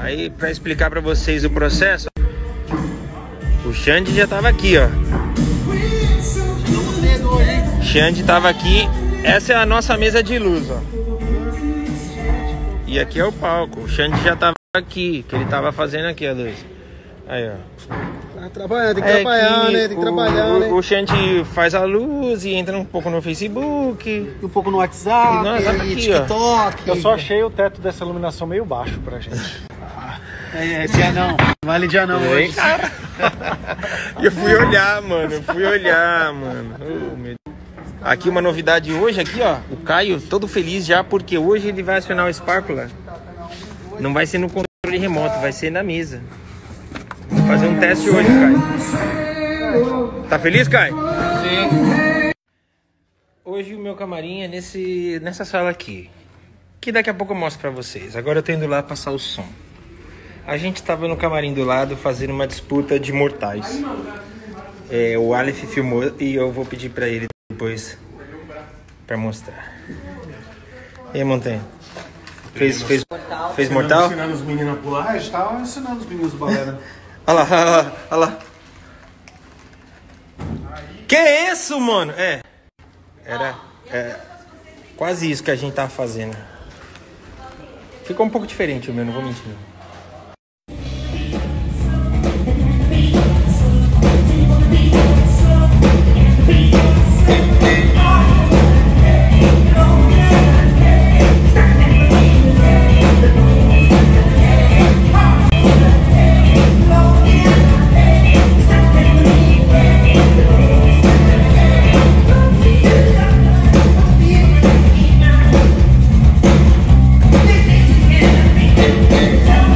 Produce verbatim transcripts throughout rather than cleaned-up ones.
Aí, pra explicar pra vocês o processo, o Xande já tava aqui, ó. Xande tava aqui. Essa é a nossa mesa de luz, ó. E aqui é o palco. O Xande já tava aqui, que ele tava fazendo aqui a luz. Aí, ó. Tá trabalhando, tem que é trabalhar, que né? Tem que o, trabalhar, o, né? O Xande faz a luz e entra um pouco no Facebook. Um pouco no WhatsApp, e nós e aqui, TikTok. Eu só achei o teto dessa iluminação meio baixo pra gente. É, esse anão. Vale de anão hoje. Cara. Eu fui olhar, mano. Eu fui olhar, mano. Oh, meu Deus. Aqui uma novidade hoje, aqui, ó. O Caio todo feliz já, porque hoje ele vai acionar o Sparkler. Não vai ser no controle remoto, vai ser na mesa. Vou fazer um teste hoje, Caio. Tá feliz, Caio? Sim. Hoje o meu camarim é nesse, nessa sala aqui. Que daqui a pouco eu mostro pra vocês. Agora eu tô indo lá passar o som. A gente tava no camarim do lado fazendo uma disputa de mortais. É, o Aleph filmou e eu vou pedir pra ele depois pra mostrar. E aí, Montanha? Fez, fez, fez mortal? Ensinando os meninos a pular, a gente tava ensinando os meninos do balé. Olha lá, olha lá, olha lá. Que isso, mano? É. Era é, quase isso que a gente tava fazendo. Ficou um pouco diferente o meu, não vou mentir. Yeah.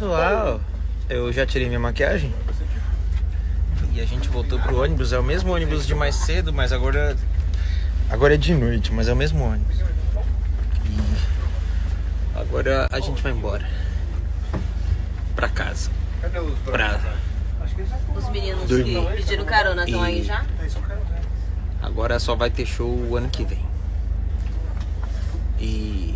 pessoal, eu já tirei minha maquiagem e a gente voltou pro ônibus. É o mesmo ônibus de mais cedo, mas agora agora é de noite, mas é o mesmo ônibus. E agora a gente vai embora pra casa. Pra... Os meninos Dormir. que pediram carona estão E- aí já? Agora só vai ter show o ano que vem. E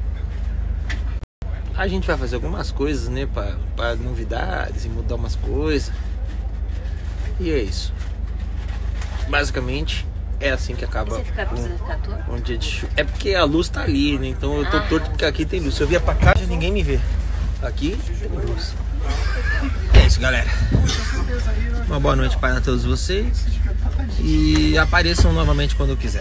a gente vai fazer algumas coisas, né? Pra, pra novidades e mudar umas coisas. E é isso. Basicamente, é assim que E acaba você ficar, precisa ficar torto? um, um dia de show. É porque a luz tá ali, né? Então eu tô torto porque aqui tem luz. Se eu vier pra cá, já ninguém me vê. Aqui tem luz. É isso, galera. Uma boa noite para todos vocês. E apareçam novamente quando quiser.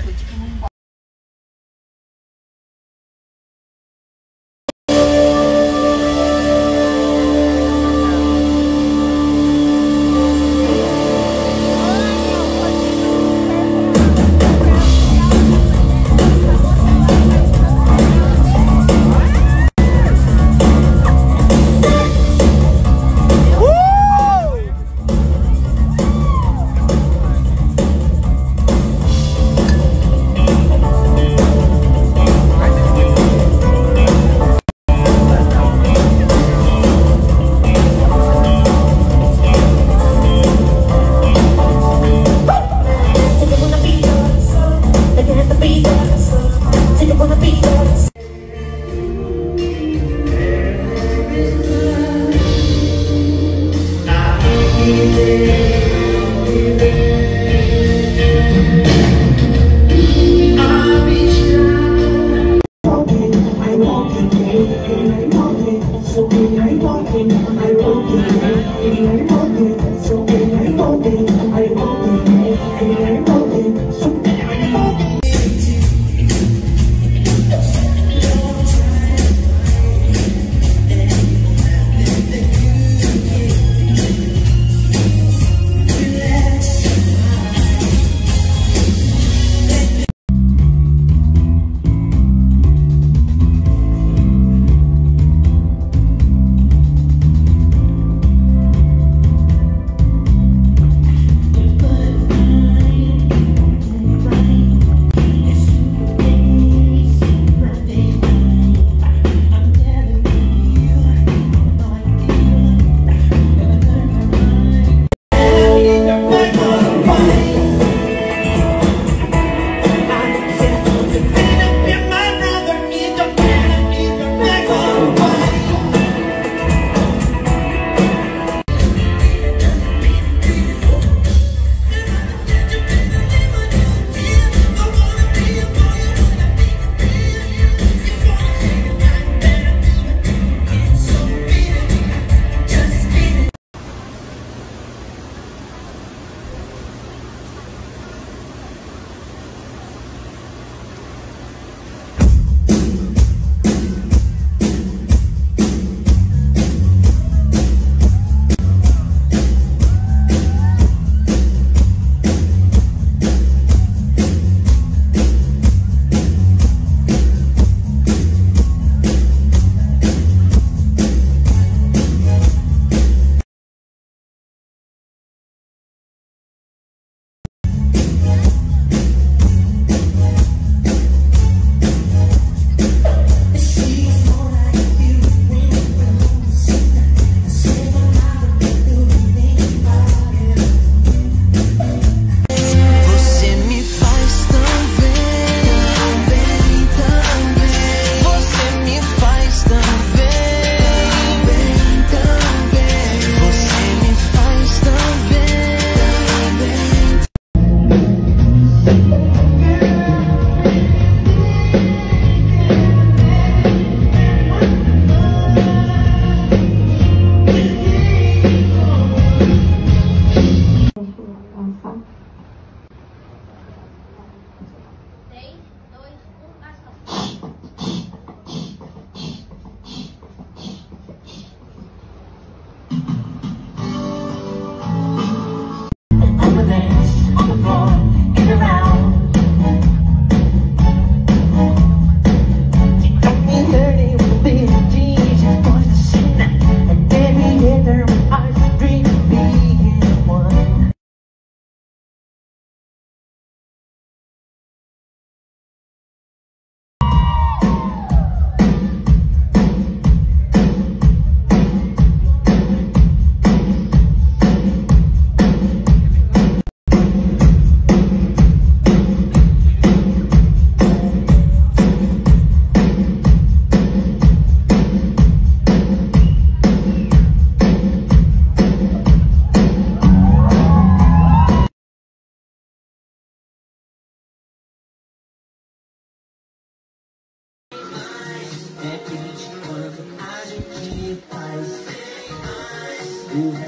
Uhum.